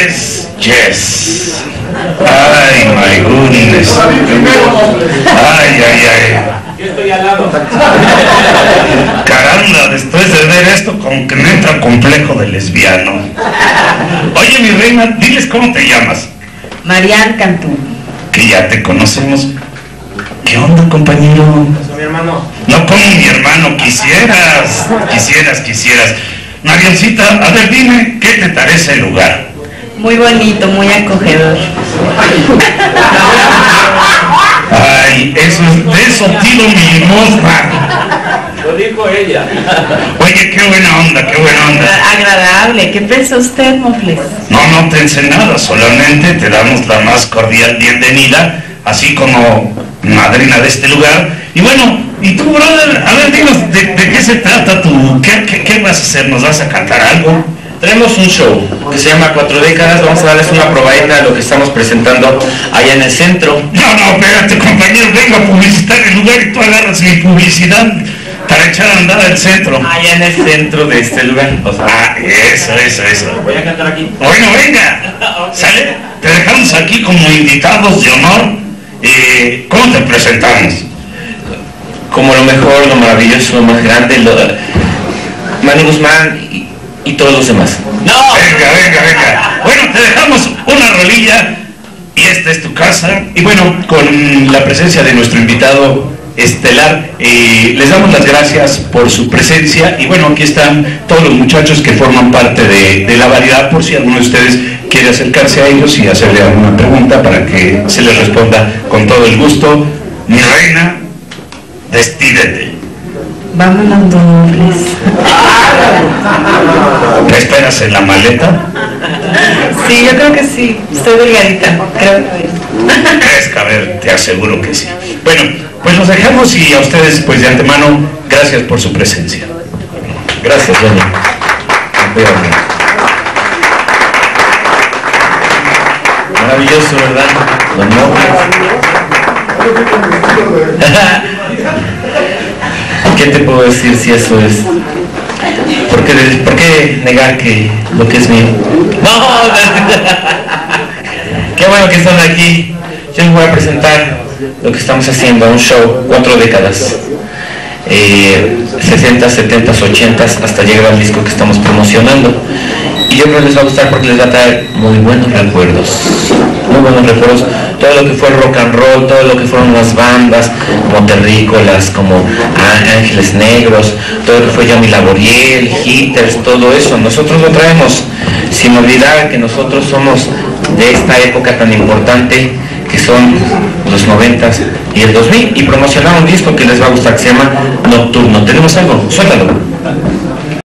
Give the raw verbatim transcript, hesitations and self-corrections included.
Yes, yes. Ay, my goodness. Ay, ay, ay. Yo estoy al lado. Caramba, después de ver esto, como que me entra complejo de lesbiano. Oye, mi reina, diles cómo te llamas. Marian Cantú. Que ya te conocemos. ¿Qué onda, compañero? Eso, mi hermano. No como mi hermano, quisieras, quisieras, quisieras. Mariancita, a ver, dime, ¿qué te parece el lugar? Muy bonito, muy acogedor. Ay, eso es, de eso tiro mi limosna. Lo dijo ella. Oye, qué buena onda, qué buena onda. Agradable. ¿Qué pensó usted, Mofles? No, no pensé nada, solamente te damos la más cordial bienvenida, así como madrina de este lugar. Y bueno, y tú, brother, a ver, dinos, ¿de, de qué se trata tú? ¿Qué, qué, ¿Qué vas a hacer? ¿Nos vas a cantar algo? Tenemos un show que se llama Cuatro Décadas. Vamos a darles una probadita de lo que estamos presentando allá en el centro. No, no, espérate, compañero, vengo a publicitar el lugar y tú agarras mi publicidad para echar a andar al centro. Allá en el centro de este lugar. O sea, Ah, eso, eso, eso. Voy a cantar aquí. Bueno, venga, ¿sale? Te dejamos aquí como invitados de honor. Eh, ¿Cómo te presentamos? como lo mejor, lo maravilloso, lo más grande, lo... Manny Guzmán y, y todos los demás. ¡No! Venga, venga, venga. Bueno, te dejamos una rolilla y esta es tu casa. Y bueno, con la presencia de nuestro invitado estelar, eh, les damos las gracias por su presencia. Y bueno, aquí están todos los muchachos que forman parte de, de la variedad, por si alguno de ustedes quiere acercarse a ellos y hacerle alguna pregunta para que se les responda con todo el gusto. Mi reina, despídete. Vámonos, dobles. ¿Qué esperas en la maleta? Sí, yo creo que sí. Estoy delgadita. Creo que Crezca, a ver, te aseguro que sí. Bueno, pues los dejamos y a ustedes, pues de antemano, gracias por su presencia. Gracias, doña. Maravilloso, ¿verdad? Don ¿Qué te puedo decir si eso es? ¿Por qué, ¿Por qué negar que lo que es mío? ¡No! ¡Qué bueno que están aquí! Yo les voy a presentar lo que estamos haciendo, un show, cuatro décadas. Eh, sesenta, setenta, ochenta, hasta llegar al disco que estamos promocionando. Y yo creo que les va a gustar porque les va a traer muy buenos recuerdos. Muy buenos recuerdos. Todo lo que fue rock and roll, todo lo que fueron las bandas, como Terrícolas, como Ángeles Negros, todo lo que fue Yomi Laboriel, Hitters, todo eso. Nosotros lo traemos, sin olvidar que nosotros somos de esta época tan importante que son los noventas y el dos mil, y promocionar un disco que les va a gustar que se llama Nocturno. ¿Tenemos algo? Suéltalo.